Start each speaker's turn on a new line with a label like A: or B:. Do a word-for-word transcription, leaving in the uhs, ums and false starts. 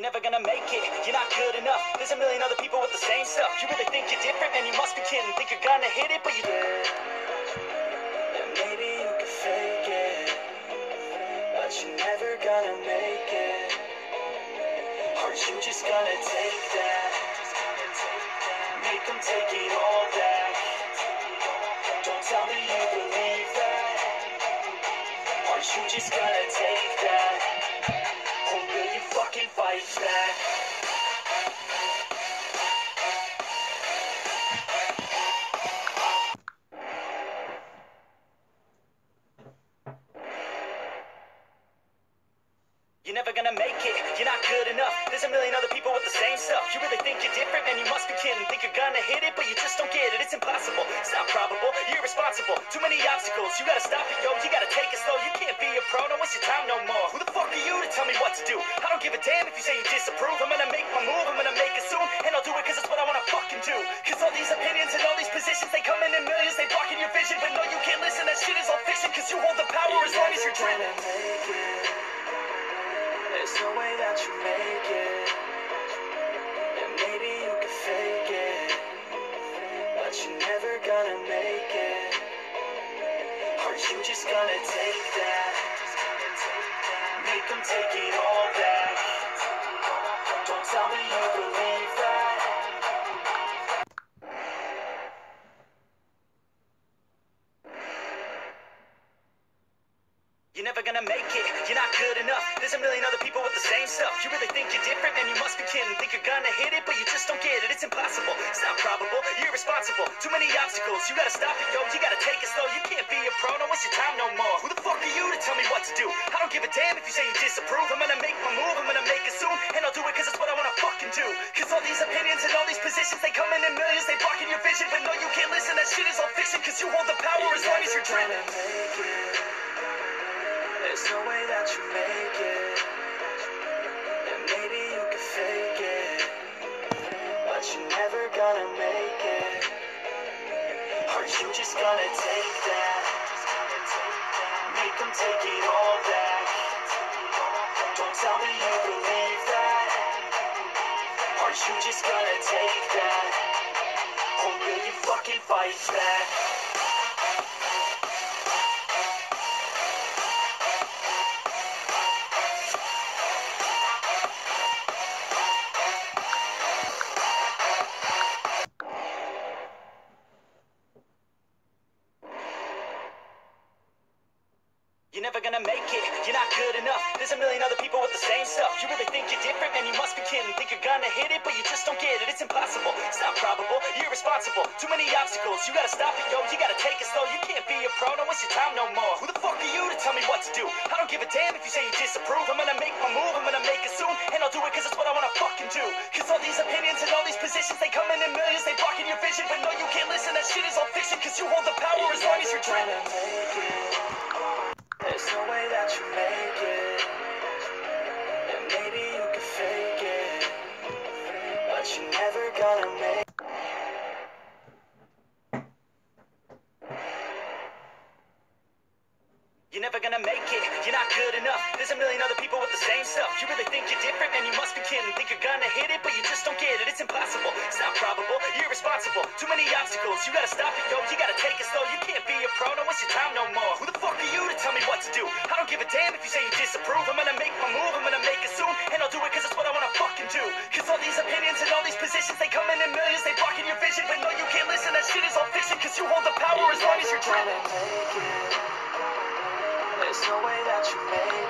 A: You're never gonna make it, you're not good enough. There's a million other people with the same stuff. You really think you're different, man, you must be kidding. Think you're gonna hit it, but you did. And maybe you can fake it, but you're never gonna make it. Aren't you just gonna take that? Make them take it all back. Don't tell me you believe that. Aren't you just gonna take that? Or will you fucking fight back? You're never gonna make it, you're not good enough. There's a million other people with the same stuff. You really think you're different, man, you must be kidding. Think you're gonna hit it, but you just don't get it. It's impossible, it's not probable, you're irresponsible. Too many obstacles, you gotta stop it, yo. You gotta take it slow, you can't be a pro, don't waste your time no more. Who the fuck are you to tell me what to do? I don't give a damn if you say you disapprove. I'm gonna make my move, I'm gonna make it soon. And I'll do it cause it's what I wanna fucking do. Cause all these opinions and all these positions, they come in in millions, they blocking your vision. But no, you can't listen, that shit is all fiction. Cause you hold the power as long as you're dreaming. There's no way that you make it. And maybe you can fake it, but you're never gonna make it. Are you just gonna take that? Make them take it all back. Don't tell me you believe that. You're never gonna make it, you're not good enough. There's a million other people with the same stuff. You really think you're different, man, you must be kidding. Think you're gonna hit it, but you just don't get it. It's impossible, it's not probable, you're irresponsible. Too many obstacles, you gotta stop it, yo. You gotta take it slow, you can't be a pro, don't waste your time no more. Who the fuck are you to tell me what to do? I don't give a damn if you say you disapprove. I'm gonna make my move, I'm gonna make it soon. And I'll do it cause it's what I wanna fucking do. Cause all these opinions and all these positions, they come in in millions, they blocking your vision. But no, you can't listen, that shit is all fiction. Cause you hold the power as long as you're dreaming. There's no way that you make it. And maybe you can fake it, but you're never gonna make it. Are you just gonna take that? Make them take it all back. Don't tell me you believe that. Are you just gonna take that? Or will you fucking fight back? You're never gonna make it, you're not good enough. There's a million other people with the same stuff. You really think you're different, man, you must be kidding. Think you're gonna hit it, but you just don't get it. It's impossible, it's not probable, you're irresponsible. Too many obstacles, you gotta stop it, yo. You gotta take it slow, you can't be a pro, don't waste your time no more. Who the fuck are you to tell me what to do? I don't give a damn if you say you disapprove. I'm gonna make my move, I'm gonna make it soon. And I'll do it cause it's what I wanna fucking do. Cause all these opinions and all these positions, they come in in millions, they blocking your vision. But no, you can't listen, that shit is all fiction. Cause you hold the power as long as you're dreaming. There's no way that you make it. And maybe you can fake it, but you're never gonna make it. You're never gonna make it, you're not good enough. There's a million other people with the same stuff. You really think you're different, man, you must be kidding. Think you're gonna hit it, but you just don't get it. It's impossible, it's not probable, you're irresponsible. Too many obstacles, you gotta stop it, yo. You gotta take it slow, you can't be a pro, don't waste your time no more. Who the fuck are you to tell me what to do? I don't give a damn if you say you disapprove. I'm gonna make my move, I'm gonna make it soon. And I'll do it cause it's what I wanna fucking do. Cause all these opinions and all these positions, they come in in millions, they blocking your vision. But no, you can't listen, that shit is all fiction. Cause you hold the power as long as you're dreaming. There's no way that you make it.